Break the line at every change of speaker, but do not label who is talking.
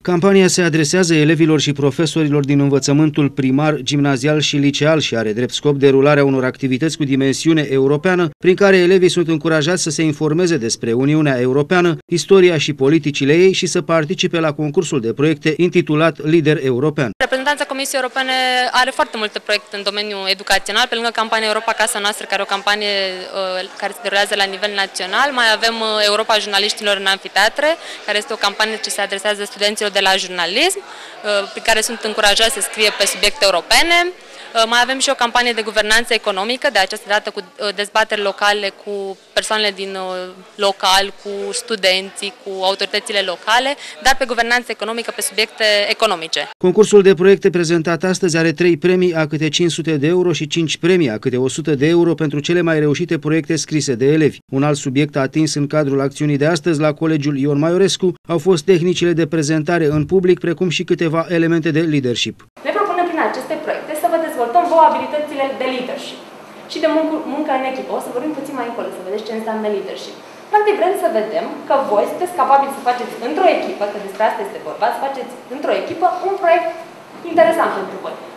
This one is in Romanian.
Campania se adresează elevilor și profesorilor din învățământul primar, gimnazial și liceal și are drept scop derularea unor activități cu dimensiune europeană, prin care elevii sunt încurajați să se informeze despre Uniunea Europeană, istoria și politicile ei și să participe la concursul de proiecte intitulat Lider European.
Reprezentanța Comisiei Europene are foarte multe proiecte în domeniul educațional, pe lângă campania Europa Casa Noastră, care e o campanie care se derulează la nivel național. Mai avem Europa Jurnaliștilor în Amfiteatre, care este o campanie ce se adresează studenților de la jurnalism, pe care sunt încurajați să scrie pe subiecte europene. Mai avem și o campanie de guvernanță economică, de această dată cu dezbateri locale cu persoanele din local, cu studenții, cu autoritățile locale, dar pe guvernanță economică, pe subiecte economice.
Concursul de proiecte prezentat astăzi are 3 premii a câte 500 de euro și 5 premii a câte 100 de euro pentru cele mai reușite proiecte scrise de elevi. Un alt subiect atins în cadrul acțiunii de astăzi la Colegiul Ion Maiorescu au fost tehnicile de prezentare în public, precum și câteva elemente de leadership.
Ne propunem prin aceste proiecte să vă dezvoltăm vouă abilitățile de leadership și de muncă în echipă. O să vorbim puțin mai încolo, să vedeți ce înseamnă leadership. Practic vrem să vedem că voi sunteți capabili să faceți într-o echipă, că despre asta este vorba, să faceți într-o echipă un proiect interesant pentru voi.